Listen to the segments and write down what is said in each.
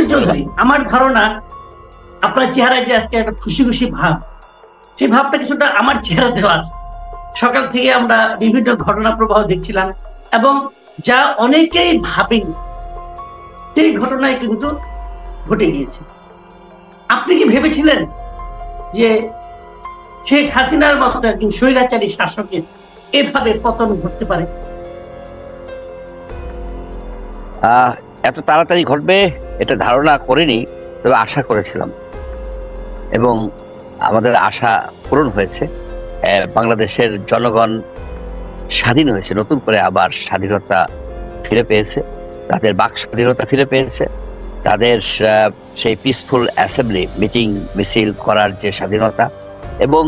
মনির চৌধুরী, আমার ধারণা আপনার চেহারায় যে আজকে একটা খুশি খুশি ভাব, সেই ভাবটা কিছুটা আমার চেহারাতেও আছে। সকাল থেকে আমরা বিভিন্ন ঘটনা প্রবাহ দেখছিলাম, এবং যা অনেকেই ভাবেনি সেই ঘটনায় কিন্তু ঘটে গিয়েছে। আপনি কি ভেবেছিলেন যে শেখ হাসিনার মতো একজন স্বৈরাচারী শাসকের এভাবে পতন ঘটতে পারে? এত তাড়াতাড়ি ঘটবে এটা ধারণা করিনি, তবে আশা করেছিলাম, এবং আমাদের আশা পূরণ হয়েছে। বাংলাদেশের জনগণ স্বাধীন হয়েছে, নতুন করে আবার স্বাধীনতা ফিরে পেয়েছে, তাদের বাক স্বাধীনতা ফিরে পেয়েছে, তাদের সেই পিসফুল অ্যাসেম্বলি মিটিং মিছিল করার যে স্বাধীনতা এবং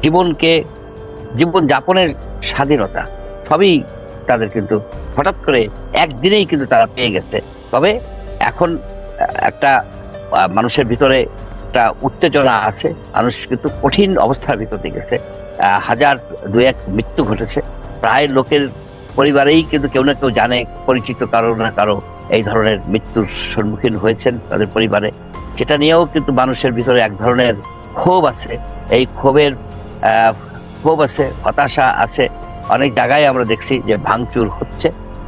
জীবন যাপনের স্বাধীনতা, সবই তাদের কিন্তু হঠাৎ করে একদিনেই কিন্তু তারা পেয়ে গেছে। তবে এখন একটা মানুষের ভিতরে একটা উত্তেজনা আছে, মানুষ কিন্তু কঠিন অবস্থার ভিতর দিয়ে গেছে। হাজার দুই এক মৃত্যু ঘটেছে, প্রায় লোকের পরিবারেই কিন্তু কেউ না কেউ জানে, পরিচিত কারো না কারো এই ধরনের মৃত্যুর সম্মুখীন হয়েছেন তাদের পরিবারে। সেটা নিয়েও কিন্তু মানুষের ভিতরে এক ধরনের ক্ষোভ আছে, এই ক্ষোভ আছে, হতাশা আছে। অনেক জায়গায় আমরা দেখছি যে ভাঙচুর হচ্ছে,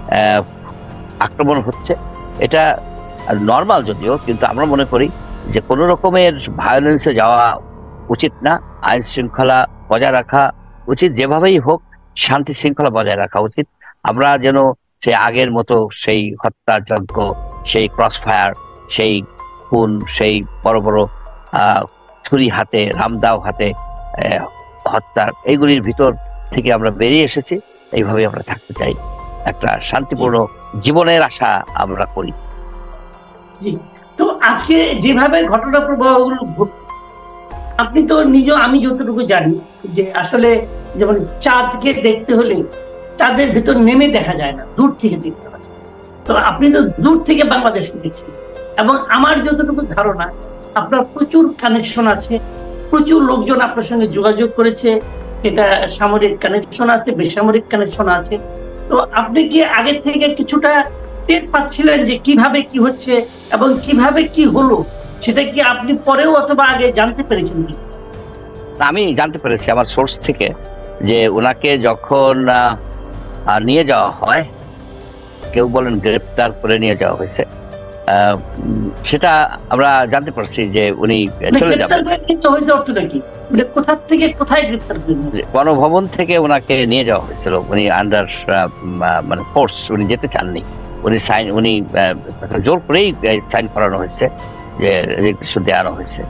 আক্রমণ হচ্ছে। এটা নর্মাল যদিও, কিন্তু আমরা মনে করি যে কোনো রকমের ভায়োলেন্সে যাওয়া উচিত না। আইন শৃঙ্খলা বজায় রাখা উচিত, যেভাবেই হোক শান্তি শৃঙ্খলা বজায় রাখা উচিত। আমরা যেন সেই আগের মতো সেই হত্যাযজ্ঞ, সেই ক্রস ফায়ার, সেই খুন, সেই বড় বড় ছুরি হাতে, রামদাও হাতে হত্যা, এইগুলির ভিতর থেকে আমরা বেরিয়ে এসেছি। এইভাবে আমরা থাকতে চাই, একটা শান্তিপূর্ণ জীবনের আশা আমরা করি। তো আজকে যেভাবে ঘটনা প্রবাহগুলো আপনি তো নিজেও, আমি যতটুকু জানি যে আসলে যেমন চাঁদকে দেখতে হলে চাঁদের ভিতর নেমে দেখা যায় না, দূর থেকে দেখতে হয়। তো আপনি তো দূর থেকে বাংলাদেশকে দেখছেন, এবং আমার যতটুকু ধারণা আপনার প্রচুর কানেকশন আছে, প্রচুর লোকজন আপনার সঙ্গে যোগাযোগ করেছে, এটা সামরিক কানেকশন আছে, বেসামরিক কানেকশন আছে। তো আপনি কি আগে থেকে কিছুটা টের পাচ্ছিলেন যে কিভাবে কি হচ্ছে এবং কিভাবে কি হলো? সেটা কি আপনি পরেও অথবা আগে জানতে পেরেছেন কি? আমি জানতে পেরেছি আমার সোর্স থেকে যে ওনাকে যখন নিয়ে যাওয়া হয়, কেউ বলেন গ্রেপ্তার করে নিয়ে যাওয়া হয়েছে, সেটা আমরা জানতে পারছি যে উনি চলে যাবেন। কোথা থেকে কোথায় গ্রেপ্তার করলেন? গণভবন থেকে ওনাকে নিয়ে যাওয়া হয়েছিল। উনি আন্ডার মানে ফোর্স, উনি যেতে চাননি। উনি জোর করেই সাইন করানো হয়েছে, যে রেজিগনেশন দেওয়ানো হয়েছে।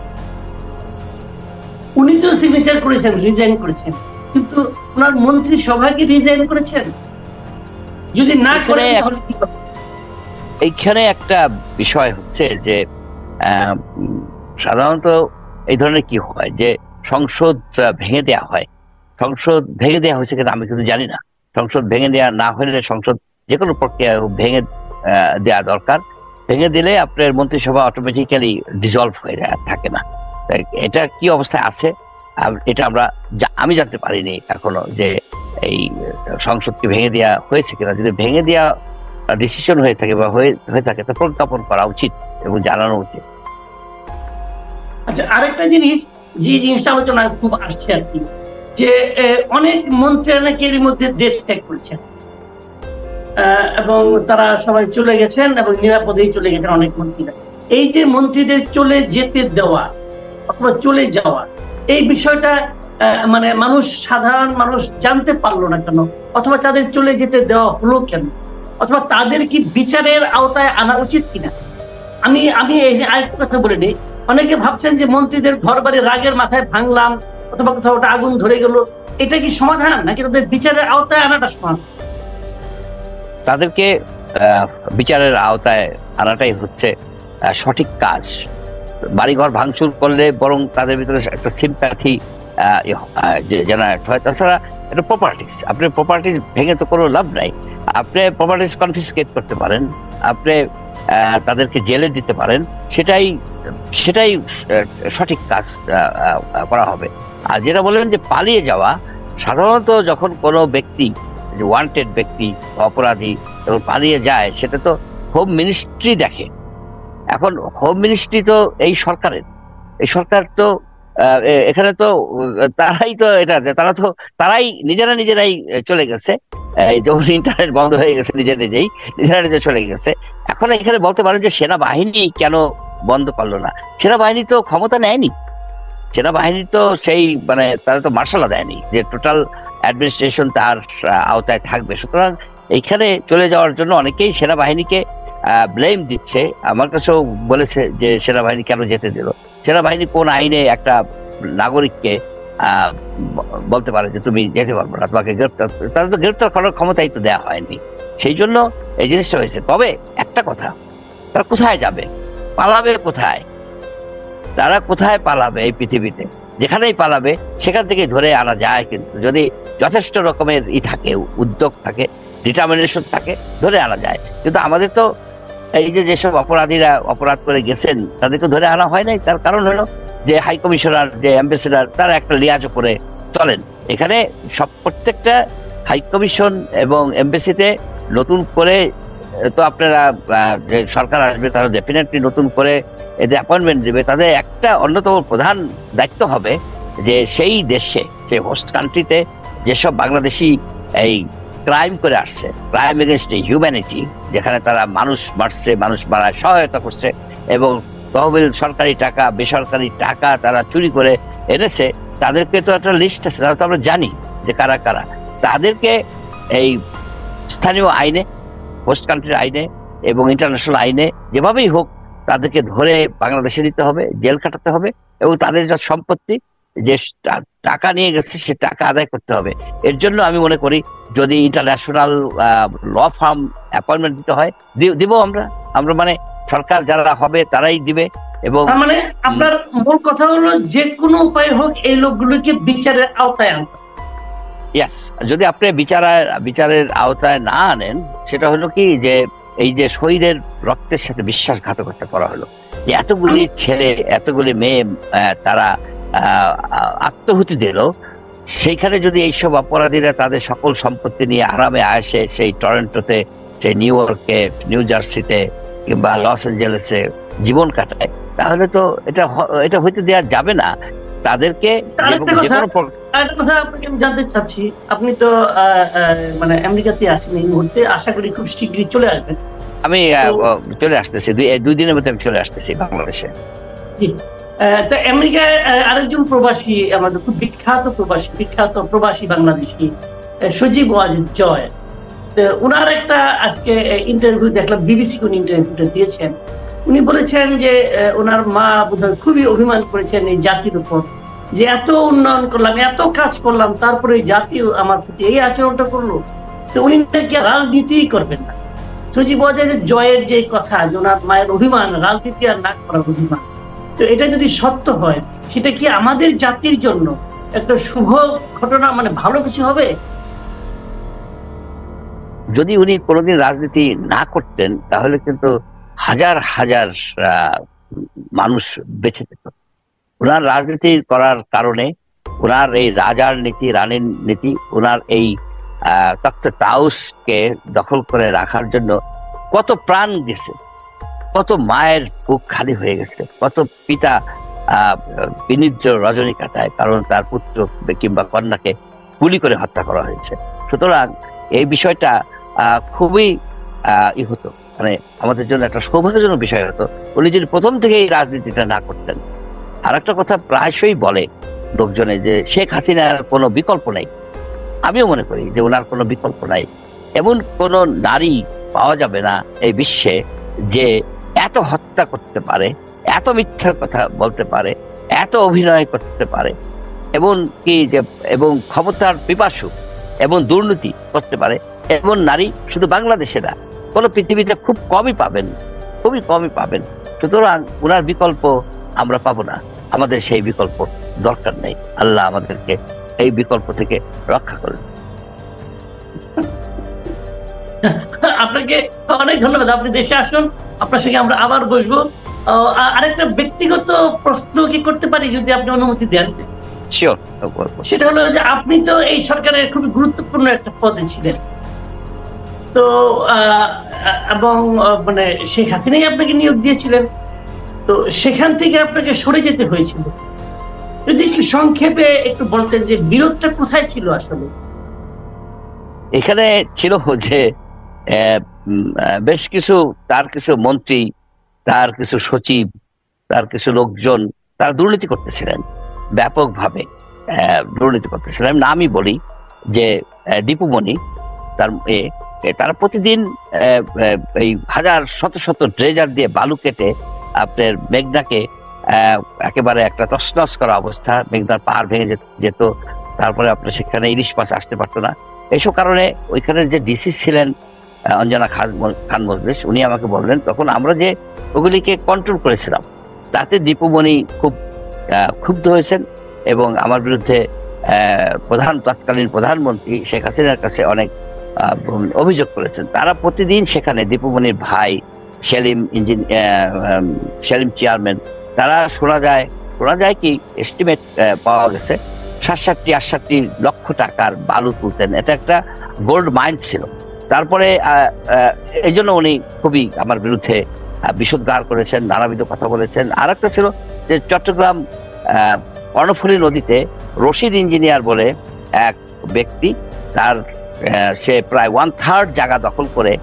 উনি তো সিগনেচার করেছেন, রিজাইন করেছেন, কিন্তু ওনার মন্ত্রী সভা কি রিজাইন করেছেন? যদি না করে, এইখানে একটা বিষয় হচ্ছে যে সাধারণত এই ধরনের কি হয় যে সংসদ ভেঙে দেওয়া হয়। সংসদ ভেঙে দেওয়া হয়েছে কিনা আমি কিন্তু জানি না। সংসদ ভেঙে দেওয়া না হলে সংসদ যে কোনো প্রক্রিয়া ভেঙে দেওয়া দরকার। ভেঙে দিলে আপনার মন্ত্রিসভা অটোমেটিক্যালি ডিসলভ হয়ে যায়, থাকে না। এটা কি অবস্থায় আছে এটা আমি জানতে পারিনি এখনো, যে এই সংসদকে ভেঙে দেওয়া হয়েছে কিনা। যদি ভেঙে দেওয়া ডিসিশন হয়ে থাকে বা হয়ে থাকে, তা প্রজ্ঞাপন করা উচিত এবং জানানো উচিত। আচ্ছা, আরেকটা জিনিস, যে জিনিসটা আলোচনা খুব আসছে আর কি, যে অনেক মন্ত্রী নাকি মধ্যে দেশ ত্যাগ করেছেন, এবং তারা সবাই চলে গেছেন এবং নিরাপদেই চলে গেছেন অনেক মন্ত্রীরা। এই যে মন্ত্রীদের চলে যেতে দেওয়া অথবা চলে যাওয়া, এই বিষয়টা মানে সাধারণ মানুষ জানতে পারলো না কেন, অথবা তাদের চলে যেতে দেওয়া হলো কেন, অথবা তাদের কি বিচারের আওতায় আনা উচিত কিনা? আমি আরেকটা কথা বলে নিই। অনেকে ভাবছেন যে মন্ত্রীদের ঘর বাড়ি রাগের মাথায় ভাঙলাম অথবা কোথাও ওটা আগুন ধরে গেল, এটা কি সমাধান, নাকি তাদের বিচারের আওতায় আনাটা সমাধান? তাদেরকে বিচারের আওতায় আনাটাই হচ্ছে সঠিক কাজ। বাড়িঘর ভাঙচুর করলে বরং তাদের ভিতরে একটা সিম্প্যাথি জেনারেট হয়। তাছাড়া এটা প্রপার্টিস, আপনি প্রপার্টিস ভেঙে তো কোনো লাভ নাই। আপনি প্রপার্টিস কনফিসকেট করতে পারেন, আপনি তাদেরকে জেলে দিতে পারেন, সেটাই সঠিক কাজ করা হবে। আর যেটা বললেন যে পালিয়ে যাওয়া, সাধারণত যখন কোনো ব্যক্তি, ওয়ান্টেড ব্যক্তি, অপরাধী যখন পালিয়ে যায়, সেটা তো হোম মিনিস্ট্রি দেখে। এখন হোম মিনিস্ট্রি তো এই সরকারের, এই সরকার তো এখানে তো তারাই তো এটা, তারাই নিজেরাই চলে গেছে, যখন ইন্টারনেট বন্ধ হয়ে গেছে নিজেরা নিজে চলে গেছে। এখন এখানে বলতে পারেন যে সেনাবাহিনী কেন বন্ধ করলো না, সেনাবাহিনী তো ক্ষমতা নেয়নি, সেনাবাহিনী তো সেই মানে তারা তো মার্শাল দেয়নি যে টোটাল অ্যাডমিনিস্ট্রেশন তার আওতায় থাকবে। সুতরাং এইখানে চলে যাওয়ার জন্য অনেকেই সেনাবাহিনীকে ব্লেম দিচ্ছে। আমার কাছেও বলেছে যে সেনাবাহিনী কেন যেতে দিল, সেনাবাহিনী কোন আইনে একটা নাগরিককে বলতে পারে যে তুমি যেতে পারবো না, তোমাকে গ্রেপ্তার, তাদের তো গ্রেপ্তার করার ক্ষমতাই তো দেওয়া হয়নি। সেই জন্য এই জিনিসটা হয়েছে। তবে একটা কথা, তারা কোথায় যাবে, পালাবে কোথায়, তারা কোথায় পালাবে এই পৃথিবীতে? যেখানেই পালাবে সেখান থেকে ধরে আনা যায়, কিন্তু যদি যথেষ্ট রকমের থাকে, উদ্যোগ থাকে, ডিটারমিনেশন থাকে, ধরে আনা যায়। কিন্তু আমাদের তো এই যে যেসব অপরাধীরা অপরাধ করে গেছেন তাদেরকে ধরে আনা হয় নাই। তার কারণ হলো যে হাই কমিশনার, যে অ্যাম্বাসেডার, তারা একটা লিয়াজ করে চলেন। এখানে প্রত্যেকটা হাই কমিশন এবং এমবেসিতে নতুন করে তো আপনারা যে সরকার আসবে তারা ডেফিনেটলি নতুন করে এদের অ্যাপয়েন্টমেন্ট দেবে। তাদের একটা অন্যতম প্রধান দায়িত্ব হবে যে সেই দেশে, সেই হোস্ট কান্ট্রিতে যেসব বাংলাদেশি এই ক্রাইম করে আসছে, ক্রাইম এগেনস্ট হিউম্যানিটি, যেখানে তারা মানুষ মারছে, মানুষ মারায় সহায়তা করছে এবং তহবিল, সরকারি টাকা, বেসরকারি টাকা তারা চুরি করে এনেছে, তাদেরকে তো একটা লিস্ট আছে, তারা তো আমরা জানি যে কারা কারা। তাদেরকে এই স্থানীয় আইনে, হোস্ট কান্ট্রির আইনে এবং ইন্টারন্যাশনাল আইনে যেভাবেই হোক তাদেরকে ধরে বাংলাদেশে নিতে হবে, জেল কাটাতে হবে এবং তাদের যা সম্পত্তি, যে টাকা নিয়ে গেছে সে টাকা আদায় করতে হবে। এর জন্য আমি মনে করি যদি ইন্টারন্যাশনাল ল ফার্ম অ্যাপয়েন্টমেন্ট দিতে হয় দিব আমরা মানে সরকার যারা হবে তারাই দিবে। এবং মানে আপনার মূল কথা হলো যে কোনো উপায় হোক এই লোকগুলোকে বিচারের আওতায় আনতে। ইয়েস, যদি আপনি বিচারের আওতায় না আনেন, সেটা হলো কি যে এই যে শহীদের রক্তের সাথে বিশ্বাসঘাতকতা করা হলো, যে এতগুলি ছেলে, এতগুলি মেয়ে তারা আত্মহুতি দিল, সেইখানে যদি এইসব অপরাধীরা তাদের সকল সম্পত্তি নিয়ে আরামে আসে সেই টরন্টোতে, সেই নিউ ইয়র্কে, নিউ জার্সিতে কিংবা লস অ্যাঞ্জেলেসে জীবন কাটায়, তাহলে তো এটা হইতে দেওয়া যাবে না। তাদেরকে আপনাকে আমি জানতে চাচ্ছি, আপনি তো মানে আমেরিকাতে আছেন এই মুহূর্তে, আশা করি খুব শীঘ্রই চলে আসবেন। আমি চলে আসতেছি, দুই দিনের মধ্যে আমি চলে আসতেছি বাংলাদেশে। তো আমেরিকায় আরেকজন প্রবাসী, আমাদের খুব বিখ্যাত প্রবাসী বাংলাদেশি সজীব ওয়াজেদ জয়, উনার একটা আজকে ইন্টারভিউ দেখলাম, বিবিসি কোন ইন্টারভিউটা দিয়েছেন। উনি বলেছেন যে ওনার মা বোধহয় খুবই অভিমান করেছেন এই জাতির উপর, যে এত উন্নয়ন করলাম, এত কাজ করলাম, তারপরে জাতি আমার প্রতি এই আচরণটা করলো। তো উনি নাকি রাজনীতিই করবেন না। সজীব ওয়াজেদ জয়ের যে কথা, যে ওনার মায়ের অভিমান, রাজনীতি আর না করার অভিমান, তো এটা যদি সত্য হয়, সেটা কি আমাদের জাতির জন্য একটা শুভ ঘটনা, মানে ভালো কিছু হবে? যদি উনি কোনোদিন রাজনীতি না করতেন তাহলে কিন্তু হাজার হাজার মানুষ বেঁচে যেত। ওনার রাজনীতি করার কারণে, ওনার এই রাজার নীতি, রানীর নীতি, ওনার এই তখ্ত তাউসকে দখল করে রাখার জন্য কত প্রাণ গেছে, কত মায়ের বুক খালি হয়ে গেছে, কত পিতা বিনিদ্র রজনী কাটায়, কারণ তার পুত্র কিংবা কন্যাকে গুলি করে হত্যা করা হয়েছে। সুতরাং এই বিষয়টা খুবই হতো, মানে আমাদের জন্য একটা সৌভাগ্যজনক বিষয় হতো উনি যদি প্রথম থেকে এই রাজনীতিটা না করতেন। আর একটা কথা প্রায়শই বলে লোকজনে যে শেখ হাসিনার কোনো বিকল্প নেই। আমিও মনে করি যে ওনার কোনো বিকল্প নাই। এমন কোন নারী পাওয়া যাবে না এই বিশ্বে যে এত হত্যা করতে পারে, এত মিথ্যার কথা বলতে পারে, এত অভিনয় করতে পারে, এবং কি যে এবং ক্ষমতার পিপাসু এবং দুর্নীতি করতে পারে এমন নারী শুধু বাংলাদেশে না, কোনো পৃথিবীতে খুব কমই পাবেন, খুবই কমই পাবেন। সুতরাং ওনার বিকল্প আমরা পাবো না, আমাদের সেই বিকল্প দরকার নেই। আল্লাহ আমাদেরকে এই বিকল্প থেকে রক্ষা করুন। আপনাকে অনেক ধন্যবাদ। আপনি দেশে আসুন, আপনার সঙ্গে আমরা আবার বসবো। আরেকটা ব্যক্তিগত প্রশ্ন কি করতে পারি যদি আপনি অনুমতি দেন? শিওর। সেটা হলো যে আপনি তো এই সরকারের খুবই গুরুত্বপূর্ণ একটা পদে ছিলেন, তো এবং মানে শেখ হাসিনাই আপনাকে নিয়োগ দিয়েছিলেন। তো সেখান থেকে আপনাকে সরে যেতে হয়েছিল। যদি একটু সংক্ষেপে একটু বলতেন যে বিরোধটা কোথায় ছিল আসলে। এখানে ছিল যে বেশ কিছু তার কিছু মন্ত্রী, তার কিছু সচিব, তার কিছু লোকজন তারা দুর্নীতি করতেছিলেন, ব্যাপকভাবে দুর্নীতি করতেছিলেন। নামই বলি যে দীপুমণি, তার তারা প্রতিদিন এই হাজার শত শত ড্রেজার দিয়ে বালু কেটে আপনার মেঘনাকে একেবারে একটা তছনছ করা অবস্থা, মেঘনার পাহাড় ভেঙে যেত, তারপরে আপনার সেখানে ইলিশ মাছ আসতে পারতো না। এইসব কারণে ওইখানের যে ডিসি ছিলেন অঞ্জনা খান মজলিস, উনি আমাকে বললেন, তখন আমরা যে ওগুলিকে কন্ট্রোল করেছিলাম তাতে দীপুমণি খুব ক্ষুব্ধ হয়েছেন এবং আমার বিরুদ্ধে তৎকালীন প্রধানমন্ত্রী শেখ হাসিনার কাছে অনেক অভিযোগ করেছেন। তারা প্রতিদিন সেখানে দীপুমণির ভাই সেলিম চেয়ারম্যান, তারা শোনা যায় কি এস্টিমেট পাওয়া গেছে 67-68 লক্ষ টাকার বালু তুলতেন। এটা একটা গোল্ড মাইন ছিল। তারপরে এই জন্য উনি খুবই আমার বিরুদ্ধে বিষোদ্গার করেছেন, নানাবিধ কথা বলেছেন। আর একটা ছিল যে চট্টগ্রাম কর্ণফুলী নদীতে রশিদ ইঞ্জিনিয়ার বলে এক ব্যক্তি, তার সে প্রায় 1/3 জায়গা দখল করে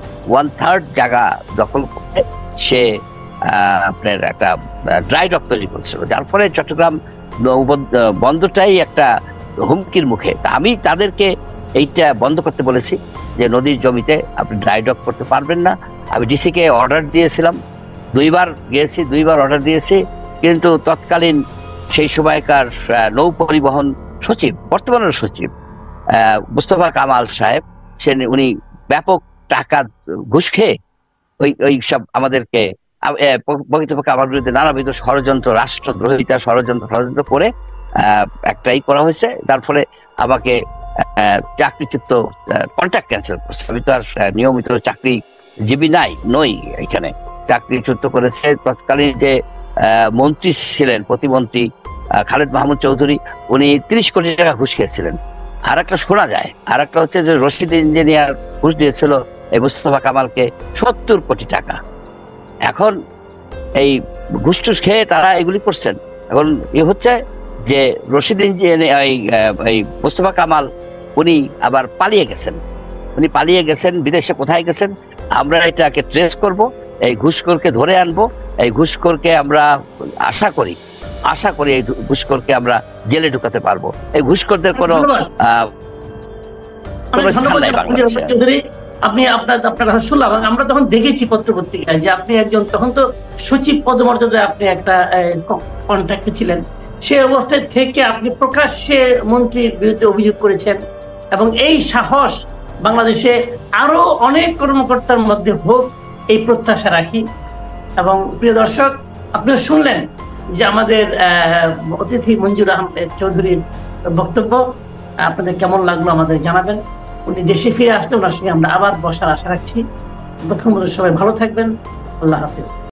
সে আপনার একটা ড্রাই ডক তৈরি করছিল, যার ফলে চট্টগ্রাম বন্দরটাই একটা হুমকির মুখে। আমি তাদেরকে এইটা বন্ধ করতে বলেছি যে নদীর জমিতে আপনি ড্রাই ডক করতে পারবেন না। আমি ডিসিকে অর্ডার দিয়েছিলাম, 2বার গিয়েছি, 2বার অর্ডার দিয়েছি, কিন্তু তৎকালীন সেই সময়কার নৌ পরিবহন সচিব, বর্তমানের সচিব মুস্তফা কামাল সাহেব, উনি ব্যাপক টাকা ঘুষ খেয়ে ওই সব আমাদেরকে প্রকৃতপক্ষে আমার বিরুদ্ধে নানাবিধ ষড়যন্ত্র, রাষ্ট্রদ্রোহিতা ষড়যন্ত্র করে একটাই করা হয়েছে, যার ফলে আমাকে চাকরিচ্যুত, কন্ট্রাক্ট ক্যান্সেল করছে। আমি তো আর নিয়মিত চাকরিজীবী নই, এখানে চাকরিচ্যুত করেছে। তৎকালীন যে মন্ত্রী ছিলেন, প্রতিমন্ত্রী খালেদ মাহমুদ চৌধুরী, উনি 30 কোটি টাকা ঘুষ খেয়েছিলেন। আর একটা শোনা যায়, আর একটা হচ্ছে যে রশিদ ইঞ্জিনিয়ার ঘুষ দিয়েছিল এই মুস্তফা কামালকে 70 কোটি টাকা। এখন এই ঘুষ টুস খেয়ে তারা এগুলি করছেন। এখন হচ্ছে যে রশিদ ইঞ্জিনিয়ার, এই মুস্তফা কামাল, উনি আবার পালিয়ে গেছেন বিদেশে। কোথায় গেছেন আমরা এটাকে ট্রেস করব, এই ঘুষখোরকে ধরে আনবো। এই ঘুষখোরকে আমরা আশা করি এই ঘুষখোরকে আমরা জেলে ঢুকাতে পারবো। এই ঘুষখোরদের কোনো স্থান নাই বাংলাদেশে। আপনি আপনার কথা শুনলাম, আমরা তখন দেখেছি পত্রপত্রিকায় যে আপনি একজন, তখন তো সচিব পদমর্যাদায় আপনি একটা কন্ট্রাক্টে ছিলেন, সে অবস্থায় থেকে আপনি প্রকাশ্যে মন্ত্রীর বিরুদ্ধে অভিযোগ করেছেন। এবং এই সাহস বাংলাদেশে আরো অনেক কর্মকর্তার মধ্যে হোক, এই প্রত্যাশা রাখি। এবং প্রিয় দর্শক, আপনারা শুনলেন যে আমাদের অতিথি মঞ্জুর আহমেদ চৌধুরীর বক্তব্য। আপনাদের কেমন লাগলো আমাদের জানাবেন। উনি দেশে ফিরে আসলে ওনার সঙ্গে আমরা আবার বসার আশা রাখছি। সবাই ভালো থাকবেন। আল্লাহ হাফেজ।